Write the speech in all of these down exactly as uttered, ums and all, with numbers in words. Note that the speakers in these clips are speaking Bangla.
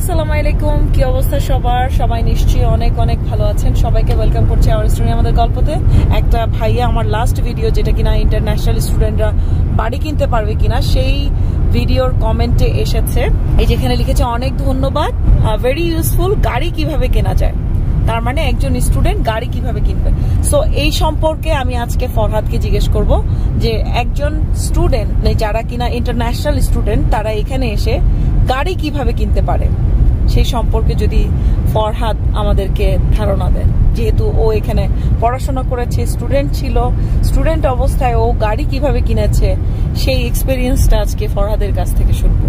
আসসালামু আলাইকুম, কি অবস্থা সবার? সবাই নিশ্চয়ই অনেক অনেক ভালো আছেন। সবাইকে ওয়েলকাম করছি আওয়ার স্টোরি আমাদের গল্পতে। একটা ভাইয়া আমার লাস্ট ভিডিও, যেটা কিনা ইন্টারন্যাশনাল স্টুডেন্টরা বাড়ি কিনতে পারবে কিনা, সেই ভিডিওর কমেন্টে এসেছে এই যেখানে লিখেছে অনেক ধন্যবাদ, ভেরি ইউজফুল, গাড়ি কিভাবে কেনা যায়। তার মানে একজন স্টুডেন্ট গাড়ি কিভাবে কিনবে। সো এই সম্পর্কে আমি আজকে ফরহাদকে জিজ্ঞেস করব যে একজন স্টুডেন্ট যারা কিনা ইন্টারন্যাশনাল স্টুডেন্ট তারা এখানে এসে গাড়ি কিভাবে কিনতে পারে সেই সম্পর্কে যদি ফরহাদ আমাদেরকে ধারণা দেয়, যেহেতু ও এখানে পড়াশোনা করেছে, স্টুডেন্ট ছিল, স্টুডেন্ট অবস্থায় ও গাড়ি কিভাবে কিনেছে সেই এক্সপেরিয়েন্সটা আজকে ফরহাদের কাছ থেকে শুনবো।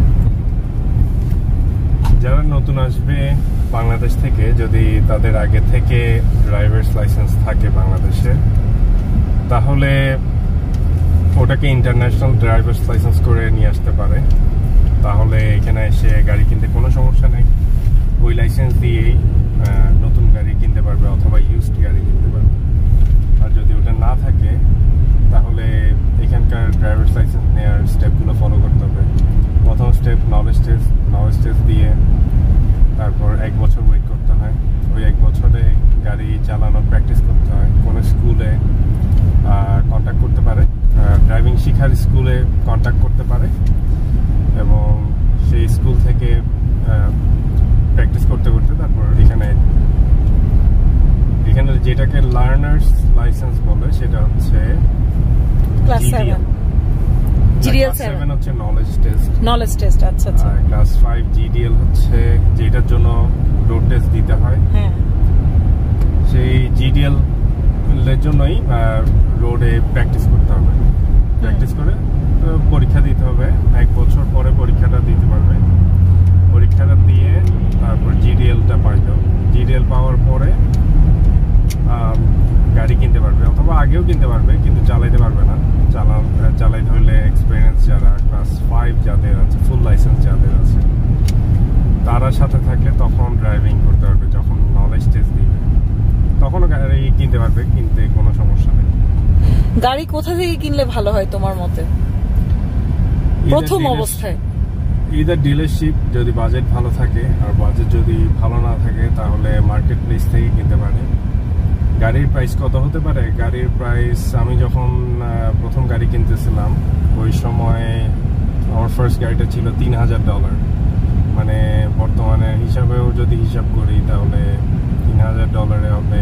যারা নতুন আসবে বাংলাদেশ থেকে, যদি তাদের আগে থেকে ড্রাইভার্স লাইসেন্স থাকে বাংলাদেশে, তাহলে ওটাকে ইন্টারন্যাশনাল ড্রাইভার্স লাইসেন্স করে নিয়ে আসতে পারে। তাহলে এখানে এসে গাড়ি কিনতে কোনো সমস্যা নেই, ওই লাইসেন্স দিয়েই নতুন গাড়ি কিনতে পারবে অথবা ইউজড গাড়ি কিনতে পারবে। আর যদি ওটা না থাকে তাহলে এখানকার ড্রাইভার্স লাইসেন্স নেওয়ার স্টেপগুলো ফলো করতে হবে। প্রথম step knowledge test, knowledge test দিয়ে তারপর এক বছর ওয়েট করতে হয়। ওই এক বছরে গাড়ি চালানোর প্র্যাকটিস করতে হয়। কোনো স্কুলে কন্ট্যাক্ট করতে পারে, ড্রাইভিং শিখার স্কুলে কন্ট্যাক্ট করতে পারে এবং সেই স্কুল থেকে প্র্যাকটিস করতে করতে তারপর এখানে এখানে যেটাকে লার্নার্স লাইসেন্স বলে সেটা হচ্ছে ক্লাস সেভেন। জিডিএল সেভেন হচ্ছে নলেজ টেস্ট। নলেজ টেস্ট, আচ্ছা আচ্ছা। ক্লাস ফাইভ জিডিএল হচ্ছে যেটার জন্য রোড টেস্ট দিতে হয়। হ্যাঁ, সেই জিডিএল এর জন্যই রোডে প্র্যাকটিস করতে হবে। প্র্যাকটিস করে পরীক্ষা দিতে হবে। এক বছর পরে পরীক্ষাটা দিতে পারবে। পরীক্ষাটা দিয়ে তারপর জিডিএলটা পাইল। জিডিএল পাওয়ার পরে গাড়ি কিনতে পারবে, অথবা আগেও কিনতে পারবে কিন্তু চালাইতে পারবে না। চালা চালাইতে হলে এক্সপিরিয়েন্স যারা ক্লাস ফাইভ যাদের আছে, ফুল লাইসেন্স যাদের আছে, তারা সাথে থাকলে তখন ড্রাইভিং করতে পারবে। যখন নলেজ টেস্ট দিবে তখনও গাড়ি কিনতে পারবে, কিনতে কোনো সমস্যা নেই। গাড়ি কোথা থেকে কিনলে ভালো হয় তোমার মতে প্রথম অবস্থায়? ইদার ডিলারশিপ যদি বাজেট ভালো থাকে, আর বাজেট যদি ভালো না থাকে তাহলে মার্কেট প্লেস থেকে কিনতে পারে। গাড়ির প্রাইস কত হতে পারে? গাড়ির প্রাইস, আমি যখন প্রথম গাড়ি কিনতেছিলাম ওই সময় আমার ফার্স্ট গাড়িটা ছিল তিন হাজার ডলার। মানে বর্তমানে হিসাবেও যদি হিসাব করি তাহলে তিন হাজার ডলারে হবে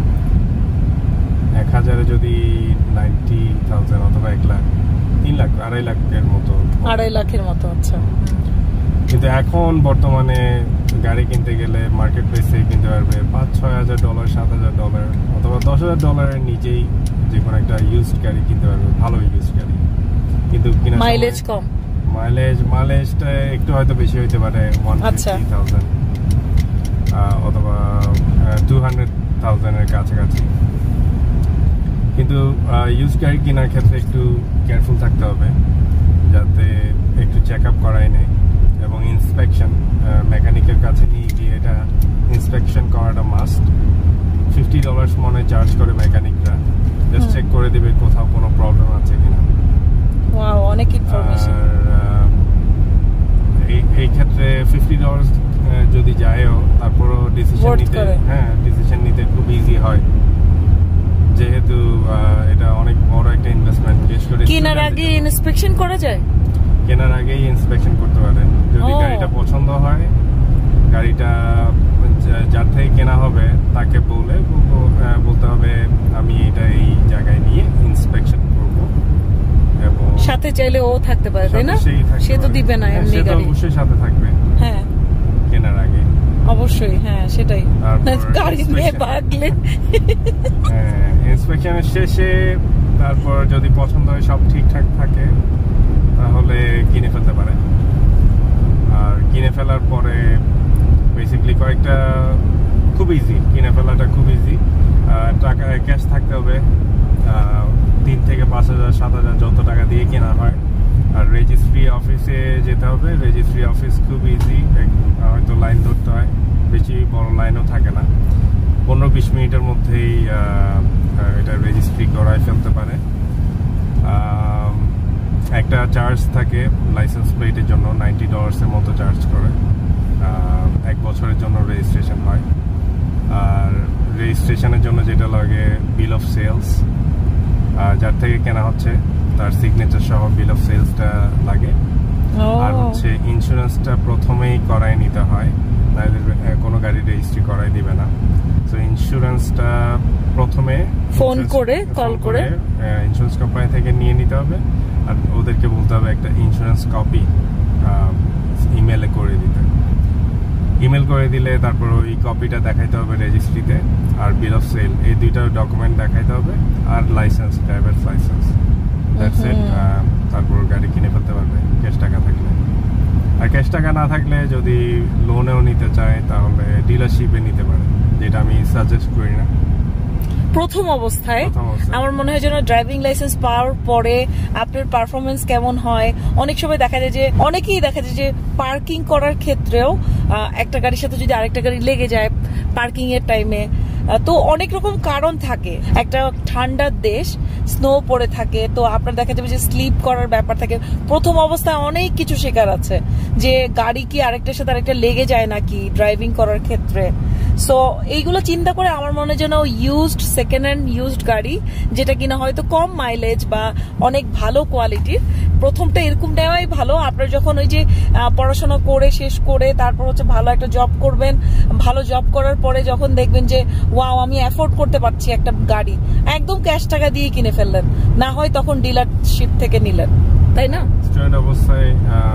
এক হাজারে যদি নাইনটি থাউজেন্ড অথবা এক লাখ, তিন লাখ আড়াই লাখের মতো। আড়াই লাখের মতো, আচ্ছা। কিন্তু এখন বর্তমানে গাড়ি কিনতে গেলে মার্কেট প্রাইসে কিনতে পারবে পাঁচ ছয় হাজার ডলার, সাত হাজার ডলার অথবা দশ হাজার ডলারের নিচেই যে কোনো একটা ইউজড গাড়ি কিনতে পারবে, ভালো ইউজড গাড়ি। কিন্তু মাইলেজ কম, মাইলেজ মাইলেজটা একটু হয়তো বেশি হইতে পারে, ওয়ান ফিফটি থাউজেন্ড অথবা টু হান্ড্রেড থাউজেন্ডের কাছাকাছি। কিন্তু ইউজ গাড়ি কেনার ক্ষেত্রে একটু কেয়ারফুল থাকতে হবে, যাতে একটু চেক আপ করাই নেই এবং ইন্সপেকশন মেকানিকের কাছে নিয়ে গিয়ে এটা ইন্সপেকশন করাটা মাস্ট। ফিফটি ডলার্স মনে চার্জ করে মেকানিকরা, জাস্ট চেক করে দিবে কোথাও কোনো প্রবলেম আছে কিনা। ওয়াও, অনেক ইনফরমেশন। এই এই ক্ষেত্রে ফিফটি ডলার্স যদি যায়ও তারপরও ডিসিশন নিতে, হ্যাঁ ডিসিশন নিতে খুব ইজি হয়, যেহেতু এটা অনেক বড় একটা ইনভেস্টমেন্ট। বিশেষ করে কেনার আগে ইন্সপেকশন করা যায়, কেনার আগেই ইন্সপেকশন করতে পারে। যদি গাড়িটা পছন্দ হয়, গাড়িটা যার থেকে কেনা হবে তাকে বলে বলতে হবে আমি এটা এই জায়গায় নিয়ে ইন্সপেকশন করব। এবং সাথে চাইলে ও থাকতে পারে, তাই না? সে তো দিবে না এমনি গাড়ি, অবশ্যই সাথে থাকবে। হ্যাঁ, কেনার আগে অবশ্যই, হ্যাঁ সেটাই। গাড়ি নিয়ে ভাগলে হ্যাঁ, ইন্সপেকশনের শেষে তারপর যদি পছন্দ হয়, সব ঠিকঠাক থাকে, তাহলে কিনে ফেলতে পারে। আর কিনে ফেলার পরে বেসিক্যালি কয়েকটা খুব ইজি, কিনে ফেলাটা খুব ইজি। টাকা ক্যাশ থাকতে হবে, তিন থেকে পাঁচ হাজার সাত হাজার যত টাকা দিয়ে কেনা হয়। আর রেজিস্ট্রি অফিসে যেতে হবে। রেজিস্ট্রি অফিস খুব ইজি, হয়তো লাইন ধরতে হয়, বেশি বড় লাইনও থাকে না। পনেরো বিশ মিনিটের মধ্যেই এটা রেজিস্ট্রি করায় ফেলতে পারে। একটা চার্জ থাকে লাইসেন্স প্লেটের জন্য, নাইনটি ডলার্সের মতো চার্জ করে। রেজিস্ট্রেশনের জন্য যেটা লাগে বিল অফ সেলস, যার থেকে কেনা হচ্ছে তার সিগনেচার সহ বিল অফ সেলসটা লাগে। আর হচ্ছে ইন্স্যুরেন্সটা প্রথমেই করাই নিতে হয়, নাহলে কোনো গাড়ি রেজিস্ট্রি করাই দিবে না। তো ইন্স্যুরেন্সটা প্রথমে ফোন করে কল করে ইন্স্যুরেন্স কোম্পানি থেকে নিয়ে নিতে হবে, আর ওদেরকে বলতে হবে একটা ইন্স্যুরেন্স কপি ইমেলে করে দিতে। ইমেল করে দিলে তারপর ওই কপিটা দেখাইতে হবে রেজিস্ট্রিতে, আর বিল অফ সেল, এই দুইটা ডকুমেন্ট দেখাইতে হবে, আর licence, driver licence, that's it. তারপর গাড়ি কিনে ফেলতে পারবে ক্যাশ টাকা থাকলে। আর ক্যাশ টাকা না থাকলে যদি লোনেও নিতে চায় তাহলে ডিলারশিপে নিতে পারে, যেটা আমি সাজেস্ট করি না প্রথম অবস্থায়। আমার মনে হয় যেন ড্রাইভিং লাইসেন্স পাওয়ার পরে আপনার পারফরমেন্স কেমন হয়। অনেক সময় দেখা যায় যে অনেকেই দেখা যায় যে পার্কিং করার ক্ষেত্রেও একটা গাড়ির সাথে যদি আরেকটা গাড়ি লেগে যায় পার্কিং এর টাইমে, তো অনেক রকম কারণ থাকে। একটা ঠান্ডার দেশ, স্নো পড়ে থাকে, তো আপনার দেখা যাবে যে স্লিপ করার ব্যাপার থাকে। প্রথম অবস্থায় অনেক কিছু শেখার আছে, যে গাড়ি কি আরেকটার সাথে আরেকটা লেগে যায় নাকি ড্রাইভিং করার ক্ষেত্রে। সো এইগুলো চিন্তা করে আমার মনে হয় যেন ইউজড, সেকেন্ড হ্যান্ড ইউজড গাড়ি, যেটা কিনা হয়তো কম মাইলেজ বা অনেক ভালো কোয়ালিটির, প্রথমটা এরকম নেওয়াই ভালো। আপনার যখন ওই যে পড়াশোনা করে শেষ করে তারপর হচ্ছে ভালো একটা জব করবেন, ভালো জব করার পরে যখন দেখবেন যে ওয়াও আমি অ্যাফোর্ড করতে পারছি একটা গাড়ি, একদম ক্যাশ টাকা দিয়ে কিনে ফেললেন, না হয় তখন ডিলারশিপ থেকে নিলেন, তাই না? স্টুডেন্ট অবস্থায়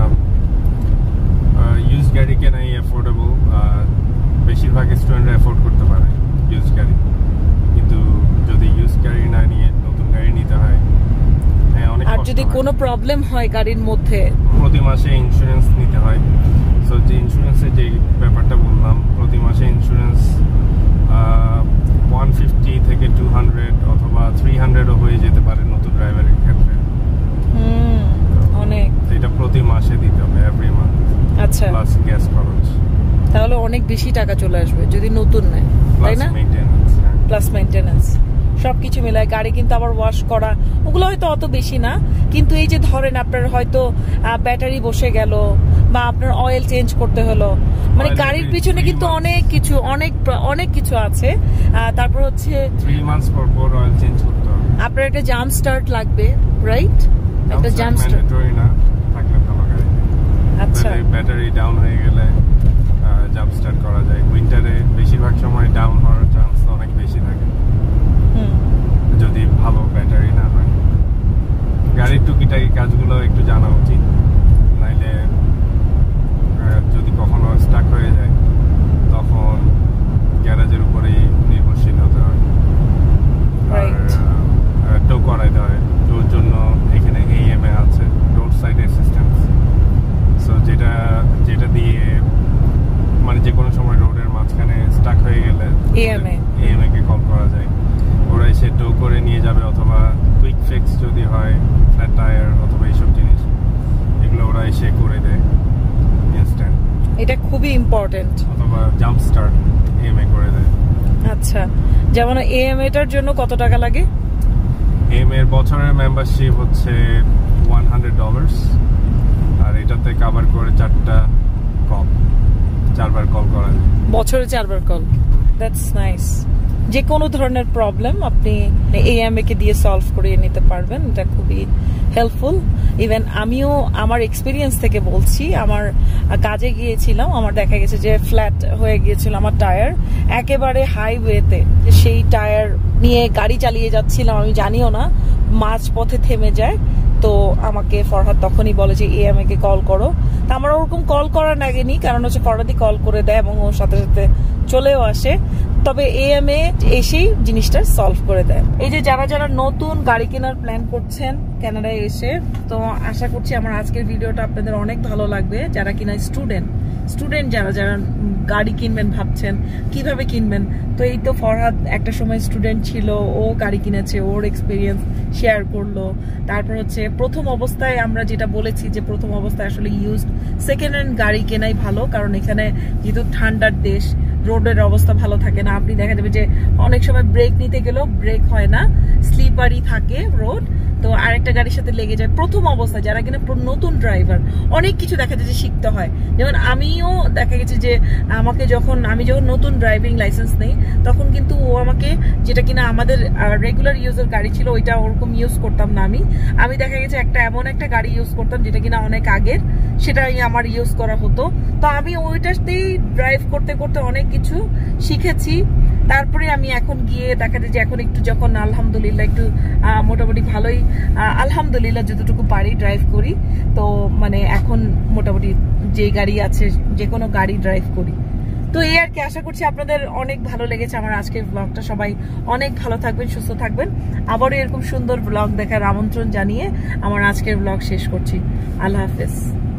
ইউজ গাড়ি কেনাই অ্যাফোর্ডেবল, বেশিরভাগ স্টুডেন্টরা অ্যাফোর্ড করতে পারে ইউজ গাড়ি। কিন্তু যদি ইউজ গাড়ি না নিয়ে নতুন গাড়ি নিতে হয়, আর যদি কোনো প্রবলেম হয় গাড়ির মধ্যে, প্রতি মাসে ইন্স্যুরেন্স নিতে হয়। সো যে ইন্স্যুরেন্সের যে ব্যাপারটা বললাম, প্রতি মাসে ইন্স্যুরেন্স ওয়ান ফিফটি থেকে টু হান্ড্রেড অথবা থ্রি হান্ড্রেডও হয়ে যেতে পারে নতুন ড্রাইভারের ক্ষেত্রে। অনেক, এটা প্রতি মাসে দিতে হবে, এভরি মান্থ। আচ্ছা, প্লাস গ্যাস খরচ, তাহলে অনেক বেশি টাকা চলে আসবে যদি নতুন নেয়, তাই না? প্লাস মেইনটেনেন্স, সবকিছু মিলায় গাড়ি কিন্তু আবার ওয়াশ করা, ওগুলো হয়তো অত বেশি না। কিন্তু এই যে ধরেন আপনার হয়তো ব্যাটারি বসে গেল বা আপনার অয়েল চেঞ্জ করতে হলো, মানে গাড়ির পিছনে কিন্তু অনেক কিছু অনেক অনেক কিছু আছে। তারপর হচ্ছে থ্রি মান্থস পর পর অয়েল চেঞ্জ করতে হবে। আপনার একটা জাম্প স্টার্ট লাগবে, রাইট? একটা জাম্প স্টার্ট না থাকলে ভালো গাড়ি। আচ্ছা, ব্যাটারি ডাউন হয়ে গেলে জাম্প স্টার্ট করা যায়। উইন্টারে বেশিরভাগ সময় ডাউন হওয়ার চান্স অনেক বেশি থাকে যদি ভালো ব্যাটারি না হয়। গাড়ির টুকিটাকি কাজগুলো একটু জানা উচিত, নাইলে যদি কখনো স্টাক হয়ে যায় তখন গ্যারেজের উপরেই নির্ভরশীল হতে হয়। আর টো করাইতে হয়, টোর জন্য এখানে এএমএ আছে, রোড সাইড অ্যাসিস্ট্যান্স। সো যেটা যেটা দিয়ে মানে যে কোনো সময় রোডের মাঝখানে স্টাক হয়ে গেলে এএমএ এএমএ কে কল করা যায়। ওরা এসে টো করে নিয়ে যাবে, অথবা কুইক ফিক্স যদি হয়, ফ্ল্যাট টায়ার অথবা এইসব জিনিস, এগুলো ওরা এসে করে দেয় ইনস্ট্যান্ট। এটা খুবই ইম্পর্টেন্ট। অথবা জাম্প স্টার্ট এএমএ করে দেয়। আচ্ছা, যেমন এএমএটার জন্য কত টাকা লাগে? এএমএ এর বছরের মেম্বারশিপ হচ্ছে ওয়ান হান্ড্রেড ডলার্স, আর এটাতে কভার করে চারটা কল, চারবার কল করা যায় বছরে, চারবার কল। That's nice. যে কোনো ধরনের প্রবলেম আপনি এএমএ কে দিয়ে সলভ করে নিতে পারবেন, এটা খুবই হেল্পফুল। ইভেন আমিও আমার এক্সপিরিয়েন্স থেকে বলছি, আমার কাজে গিয়েছিলাম, আমার দেখা গেছে যে ফ্ল্যাট হয়ে গিয়েছিল আমার টায়ার, একেবারে হাইওয়েতে। সেই টায়ার নিয়ে গাড়ি চালিয়ে যাচ্ছিলাম, আমি জানিও না, মাঝ পথে থেমে যায়। তো আমাকে ফরহাদ তখনই বলে যে এএমএ কে কল করো। তা আমার ওরকম কল করার লাগেনি, কারণ হচ্ছে ফরহাদই কল করে দেয় এবং ওর সাথে সাথে চলেও আসে। তবে এএমএ এসেই জিনিসটা সলভ করে দেয়। এই যে যারা যারা নতুন গাড়ি কেনার প্ল্যান করছেন কানাডায় এসে, তো আশা করছি আমার আজকের ভিডিওটা আপনাদের অনেক ভালো লাগবে। যারা কিনা স্টুডেন্ট স্টুডেন্ট যারা যারা গাড়ি কিনবেন ভাবছেন কিভাবে কিনবেন, তো এই তো ফরহাদ একটা সময় স্টুডেন্ট ছিল, ও গাড়ি কিনেছে, ওর এক্সপিরিয়েন্স শেয়ার করলো। তারপর হচ্ছে প্রথম অবস্থায় আমরা যেটা বলেছি যে প্রথম অবস্থায় আসলে ইউজড সেকেন্ড হ্যান্ড গাড়ি কেনাই ভালো, কারণ এখানে যেহেতু ঠান্ডার দেশ, রোডের অবস্থা ভালো থাকে না। আপনি দেখা যাবে যে অনেক সময় ব্রেক নিতে গেলেও ব্রেক হয় না, স্লিপারি থাকে রোড। তো আরেকটা গাড়ির সাথে লেগে যায় প্রথম অবস্থায়, যারা কিনা নতুন ড্রাইভার অনেক কিছু দেখা যায় যে শিখতে হয়। যেমন আমিও দেখা গেছে যে আমাকে যখন আমি যখন নতুন ড্রাইভিং লাইসেন্স নেই তখন কিন্তু ও আমাকে, যেটা কিনা আমাদের রেগুলার ইউজের গাড়ি ছিল ওইটা ওরকম ইউজ করতাম না, আমি আমি দেখা গেছে একটা এমন একটা গাড়ি ইউজ করতাম যেটা কিনা অনেক আগের, সেটাই আমার ইউজ করা হতো। তো আমি ওইটাতেই ড্রাইভ করতে করতে অনেক কিছু শিখেছি। তারপরে আমি এখন গিয়ে দেখা যায় যে এখন একটু যখন আলহামদুলিল্লাহ একটু মোটামুটি ভালোই আলহামদুলিল্লাহ যতটুকু পারি ড্রাইভ করি, তো মানে এখন মোটামুটি যে গাড়ি আছে যে কোনো গাড়ি ড্রাইভ করি। তো এই আর কি, আশা করছি আপনাদের অনেক ভালো লেগেছে আমার আজকের ব্লগটা। সবাই অনেক ভালো থাকবেন, সুস্থ থাকবেন। আবারও এরকম সুন্দর ব্লগ দেখার আমন্ত্রণ জানিয়ে আমার আজকের ব্লগ শেষ করছি। আল্লাহ হাফেজ।